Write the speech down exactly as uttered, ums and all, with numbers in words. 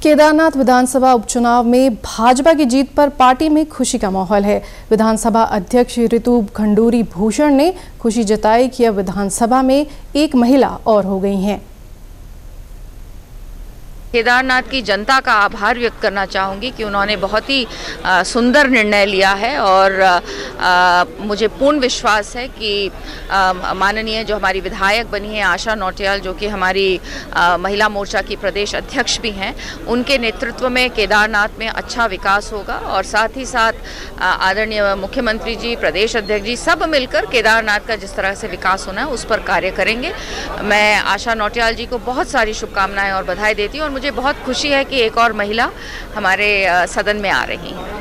केदारनाथ विधानसभा उपचुनाव में भाजपा की जीत पर पार्टी में खुशी का माहौल है। विधानसभा अध्यक्ष ऋतु खंडूरी भूषण ने खुशी जताई कि अब विधानसभा में एक महिला और हो गई हैं। केदारनाथ की जनता का आभार व्यक्त करना चाहूँगी कि उन्होंने बहुत ही आ, सुंदर निर्णय लिया है और आ, मुझे पूर्ण विश्वास है कि माननीय जो हमारी विधायक बनी है आशा नौटियाल, जो कि हमारी आ, महिला मोर्चा की प्रदेश अध्यक्ष भी हैं, उनके नेतृत्व में केदारनाथ में अच्छा विकास होगा और साथ ही साथ आदरणीय मुख्यमंत्री जी, प्रदेश अध्यक्ष जी सब मिलकर केदारनाथ का जिस तरह से विकास होना है उस पर कार्य करेंगे। मैं आशा नौटियाल जी को बहुत सारी शुभकामनाएँ और बधाई देती हूँ और मुझे बहुत खुशी है कि एक और महिला हमारे सदन में आ रही हैं।